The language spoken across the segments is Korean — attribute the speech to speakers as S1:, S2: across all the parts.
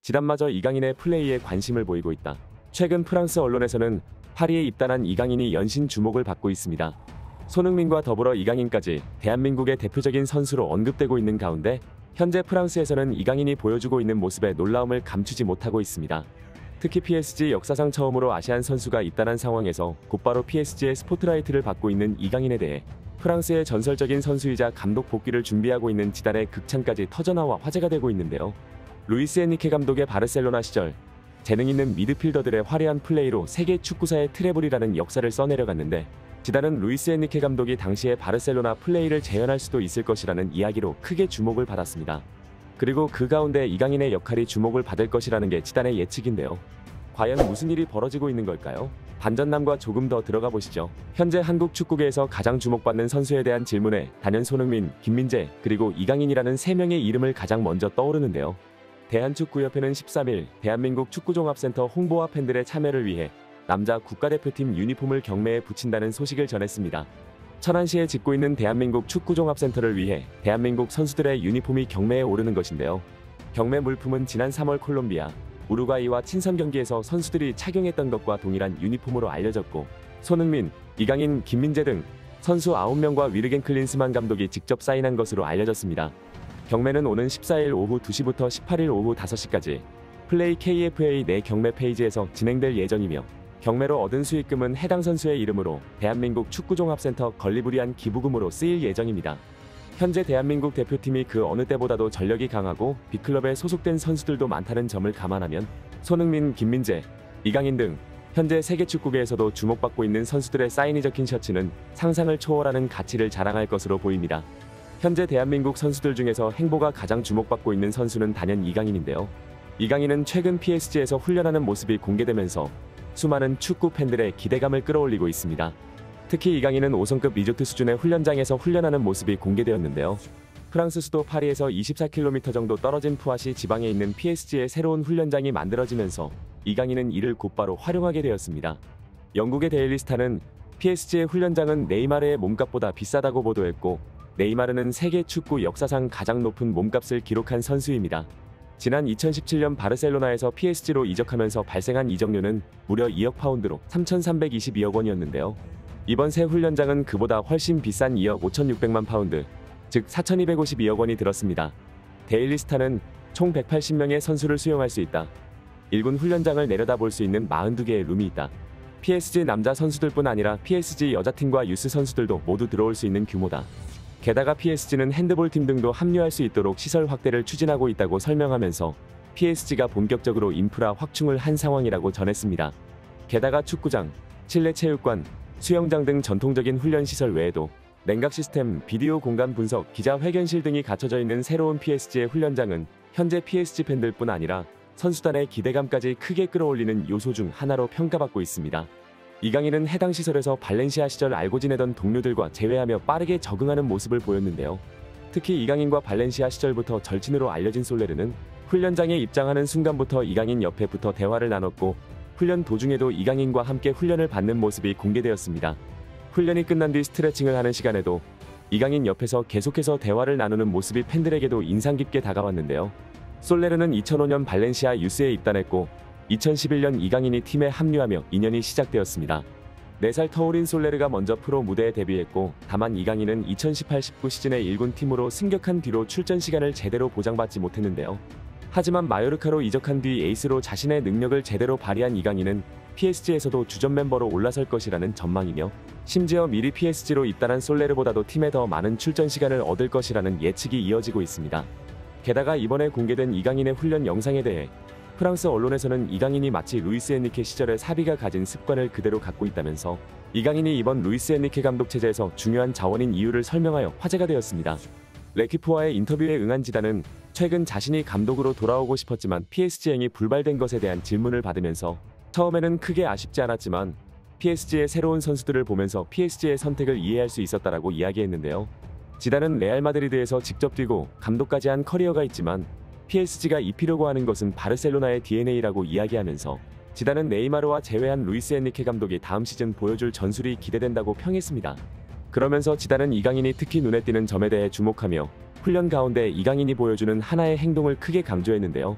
S1: 지단마저 이강인의 플레이에 관심을 보이고 있다. 최근 프랑스 언론에서는 파리에 입단한 이강인이 연신 주목을 받고 있습니다. 손흥민과 더불어 이강인까지 대한민국의 대표적인 선수로 언급되고 있는 가운데 현재 프랑스에서는 이강인이 보여주고 있는 모습에 놀라움을 감추지 못하고 있습니다. 특히 PSG 역사상 처음으로 아시안 선수가 입단한 상황에서 곧바로 PSG의 스포트라이트를 받고 있는 이강인에 대해 프랑스의 전설적인 선수이자 감독 복귀를 준비하고 있는 지단의 극찬까지 터져나와 화제가 되고 있는데요. 루이스 엔리케 감독의 바르셀로나 시절 재능 있는 미드필더들의 화려한 플레이로 세계 축구사의 트래블이라는 역사를 써내려갔는데 지단은 루이스 엔리케 감독이 당시의 바르셀로나 플레이를 재현할 수도 있을 것이라는 이야기로 크게 주목을 받았습니다. 그리고 그 가운데 이강인의 역할이 주목을 받을 것이라는 게 지단의 예측인데요. 과연 무슨 일이 벌어지고 있는 걸까요? 반전남과 조금 더 들어가 보시죠. 현재 한국 축구계에서 가장 주목받는 선수에 대한 질문에 단연 손흥민, 김민재, 그리고 이강인이라는 3명의 이름을 가장 먼저 떠오르는데요. 대한축구협회는 13일 대한민국 축구종합센터 홍보와 팬들의 참여를 위해 남자 국가대표팀 유니폼을 경매에 붙인다는 소식을 전했습니다. 천안시에 짓고 있는 대한민국 축구종합센터를 위해 대한민국 선수들의 유니폼이 경매에 오르는 것인데요. 경매 물품은 지난 3월 콜롬비아, 우루과이와 친선 경기에서 선수들이 착용했던 것과 동일한 유니폼으로 알려졌고 손흥민, 이강인, 김민재 등 선수 9명과 위르겐 클린스만 감독이 직접 사인한 것으로 알려졌습니다. 경매는 오는 14일 오후 2시부터 18일 오후 5시까지 플레이 KFA 내 경매 페이지에서 진행될 예정이며 경매로 얻은 수익금은 해당 선수의 이름으로 대한민국 축구종합센터 건립을 기부금으로 쓰일 예정입니다. 현재 대한민국 대표팀이 그 어느 때보다도 전력이 강하고 B클럽에 소속된 선수들도 많다는 점을 감안하면 손흥민, 김민재, 이강인 등 현재 세계축구계에서도 주목받고 있는 선수들의 사인이 적힌 셔츠는 상상을 초월하는 가치를 자랑할 것으로 보입니다. 현재 대한민국 선수들 중에서 행보가 가장 주목받고 있는 선수는 단연 이강인인데요. 이강인은 최근 PSG에서 훈련하는 모습이 공개되면서 수많은 축구 팬들의 기대감을 끌어올리고 있습니다. 특히 이강인은 5성급 리조트 수준의 훈련장에서 훈련하는 모습이 공개되었는데요. 프랑스 수도 파리에서 24km 정도 떨어진 푸아시 지방에 있는 PSG의 새로운 훈련장이 만들어지면서 이강인은 이를 곧바로 활용하게 되었습니다. 영국의 데일리 스타는 PSG의 훈련장은 네이마르의 몸값보다 비싸다고 보도했고 네이마르는 세계 축구 역사상 가장 높은 몸값을 기록한 선수입니다. 지난 2017년 바르셀로나에서 PSG로 이적하면서 발생한 이적료는 무려 2억 파운드로 3,322억 원이었는데요. 이번 새 훈련장은 그보다 훨씬 비싼 2억 5,600만 파운드, 즉 4,252억 원이 들었습니다. 데일리 스타는 총 180명의 선수를 수용할 수 있다. 1군 훈련장을 내려다볼 수 있는 42개의 룸이 있다. PSG 남자 선수들뿐 아니라 PSG 여자팀과 유스 선수들도 모두 들어올 수 있는 규모다. 게다가 PSG는 핸드볼팀 등도 합류할 수 있도록 시설 확대를 추진하고 있다고 설명하면서 PSG가 본격적으로 인프라 확충을 한 상황이라고 전했습니다. 게다가 축구장, 실내 체육관, 수영장 등 전통적인 훈련시설 외에도 냉각 시스템, 비디오 공간 분석, 기자회견실 등이 갖춰져 있는 새로운 PSG의 훈련장은 현재 PSG 팬들뿐 아니라 선수단의 기대감까지 크게 끌어올리는 요소 중 하나로 평가받고 있습니다. 이강인은 해당 시설에서 발렌시아 시절 알고 지내던 동료들과 재회하며 빠르게 적응하는 모습을 보였는데요. 특히 이강인과 발렌시아 시절부터 절친으로 알려진 솔레르는 훈련장에 입장하는 순간부터 이강인 옆에 붙어 대화를 나눴고 훈련 도중에도 이강인과 함께 훈련을 받는 모습이 공개되었습니다. 훈련이 끝난 뒤 스트레칭을 하는 시간에도 이강인 옆에서 계속해서 대화를 나누는 모습이 팬들에게도 인상 깊게 다가왔는데요. 솔레르는 2005년 발렌시아 유스에 입단했고 2011년 이강인이 팀에 합류하며 인연이 시작되었습니다. 4살 터울인 솔레르가 먼저 프로 무대에 데뷔했고 다만 이강인은 2018-19 시즌에 1군 팀으로 승격한 뒤로 출전 시간을 제대로 보장받지 못했는데요. 하지만 마요르카로 이적한 뒤 에이스로 자신의 능력을 제대로 발휘한 이강인은 PSG에서도 주전 멤버로 올라설 것이라는 전망이며 심지어 미리 PSG로 입단한 솔레르보다도 팀에 더 많은 출전 시간을 얻을 것이라는 예측이 이어지고 있습니다. 게다가 이번에 공개된 이강인의 훈련 영상에 대해 프랑스 언론에서는 이강인이 마치 루이스 엔리케 시절의 사비가 가진 습관을 그대로 갖고 있다면서 이강인이 이번 루이스 엔리케 감독 체제에서 중요한 자원인 이유를 설명하여 화제가 되었습니다. 레키프와의 인터뷰에 응한 지단은 최근 자신이 감독으로 돌아오고 싶었지만 PSG행이 불발된 것에 대한 질문을 받으면서 처음에는 크게 아쉽지 않았지만 PSG의 새로운 선수들을 보면서 PSG의 선택을 이해할 수 있었다라고 이야기했는데요. 지단은 레알 마드리드에서 직접 뛰고 감독까지 한 커리어가 있지만 PSG가 입히려고 하는 것은 바르셀로나의 DNA라고 이야기하면서 지단은 네이마르와 제외한 루이스 엔리케 감독이 다음 시즌 보여줄 전술이 기대된다고 평했습니다. 그러면서 지단은 이강인이 특히 눈에 띄는 점에 대해 주목하며 훈련 가운데 이강인이 보여주는 하나의 행동을 크게 강조했는데요.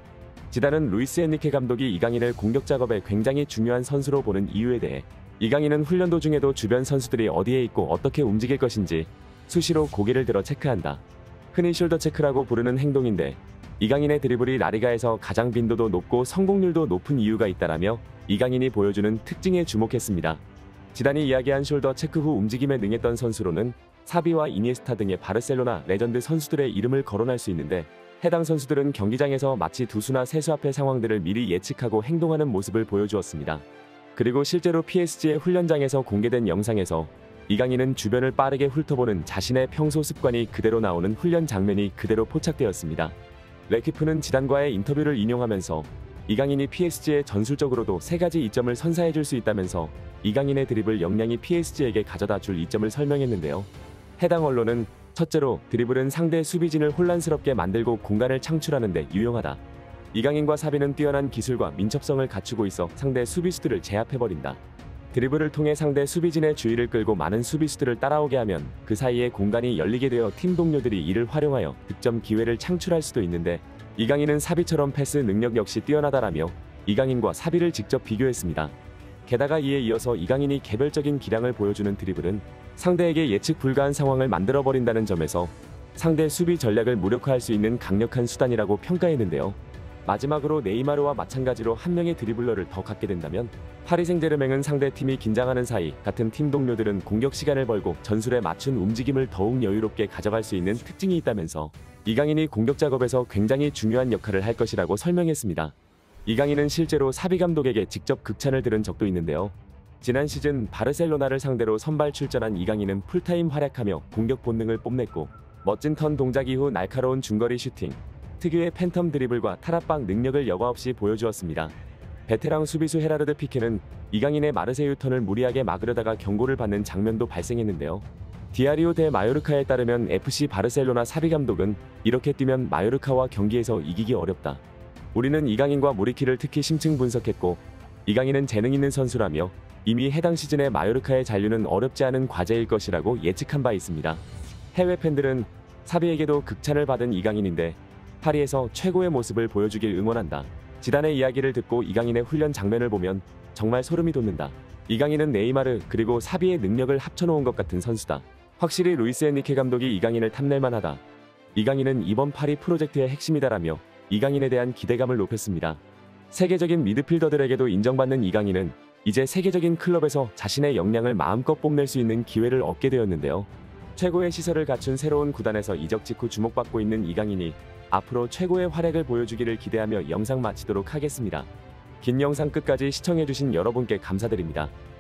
S1: 지단은 루이스 엔리케 감독이 이강인을 공격 작업에 굉장히 중요한 선수로 보는 이유에 대해 이강인은 훈련 도중에도 주변 선수들이 어디에 있고 어떻게 움직일 것인지 수시로 고개를 들어 체크한다. 흔히 숄더 체크라고 부르는 행동인데 이강인의 드리블이 라리가에서 가장 빈도도 높고 성공률도 높은 이유가 있다라며 이강인이 보여주는 특징에 주목했습니다. 지단이 이야기한 숄더 체크 후 움직임에 능했던 선수로는 사비와 이니에스타 등의 바르셀로나 레전드 선수들의 이름을 거론할 수 있는데 해당 선수들은 경기장에서 마치 두수나 세수 앞의 상황들을 미리 예측하고 행동하는 모습을 보여주었습니다. 그리고 실제로 PSG의 훈련장에서 공개된 영상에서 이강인은 주변을 빠르게 훑어보는 자신의 평소 습관이 그대로 나오는 훈련 장면이 그대로 포착되었습니다. 레키프는 지단과의 인터뷰를 인용하면서 이강인이 PSG에 전술적으로도 3가지 이점을 선사해줄 수 있다면서 이강인의 드리블 역량이 PSG에게 가져다 줄 이점을 설명했는데요. 해당 언론은 첫째로 드리블은 상대 수비진을 혼란스럽게 만들고 공간을 창출하는 데 유용하다. 이강인과 사비는 뛰어난 기술과 민첩성을 갖추고 있어 상대 수비수들을 제압해버린다. 드리블을 통해 상대 수비진의 주의를 끌고 많은 수비수들을 따라오게 하면 그 사이에 공간이 열리게 되어 팀 동료들이 이를 활용하여 득점 기회를 창출할 수도 있는데 이강인은 사비처럼 패스 능력 역시 뛰어나다라며 이강인과 사비를 직접 비교했습니다. 게다가 이에 이어서 이강인이 개별적인 기량을 보여주는 드리블은 상대에게 예측 불가한 상황을 만들어버린다는 점에서 상대 수비 전략을 무력화할 수 있는 강력한 수단이라고 평가했는데요. 마지막으로 네이마르와 마찬가지로 한 명의 드리블러를 더 갖게 된다면 파리 생제르맹은 상대 팀이 긴장하는 사이 같은 팀 동료들은 공격 시간을 벌고 전술에 맞춘 움직임을 더욱 여유롭게 가져갈 수 있는 특징이 있다면서 이강인이 공격 작업에서 굉장히 중요한 역할을 할 것이라고 설명했습니다. 이강인은 실제로 사비 감독에게 직접 극찬을 들은 적도 있는데요. 지난 시즌 바르셀로나를 상대로 선발 출전한 이강인은 풀타임 활약하며 공격 본능을 뽐냈고 멋진 턴 동작 이후 날카로운 중거리 슈팅, 특유의 팬텀 드리블과 탈압박 능력을 여과없이 보여주었습니다. 베테랑 수비수 헤라르드 피케는 이강인의 마르세유 턴을 무리하게 막으려다가 경고를 받는 장면도 발생했는데요. 디아리오 데 마요르카에 따르면 FC 바르셀로나 사비 감독은 이렇게 뛰면 마요르카와 경기에서 이기기 어렵다. 우리는 이강인과 무리키를 특히 심층 분석했고 이강인은 재능 있는 선수라며 이미 해당 시즌의 마요르카의 잔류는 어렵지 않은 과제일 것이라고 예측한 바 있습니다. 해외 팬들은 사비에게도 극찬을 받은 이강인인데 파리에서 최고의 모습을 보여주길 응원한다. 지단의 이야기를 듣고 이강인의 훈련 장면을 보면 정말 소름이 돋는다. 이강인은 네이마르 그리고 사비의 능력을 합쳐놓은 것 같은 선수다. 확실히 루이스 엔리케 감독이 이강인을 탐낼만하다. 이강인은 이번 파리 프로젝트의 핵심이다라며 이강인에 대한 기대감을 높였습니다. 세계적인 미드필더들에게도 인정받는 이강인은 이제 세계적인 클럽에서 자신의 역량을 마음껏 뽐낼 수 있는 기회를 얻게 되었는데요. 최고의 시설을 갖춘 새로운 구단에서 이적 직후 주목받고 있는 이강인이 앞으로 최고의 활약을 보여주기를 기대하며 영상 마치도록 하겠습니다. 긴 영상 끝까지 시청해주신 여러분께 감사드립니다.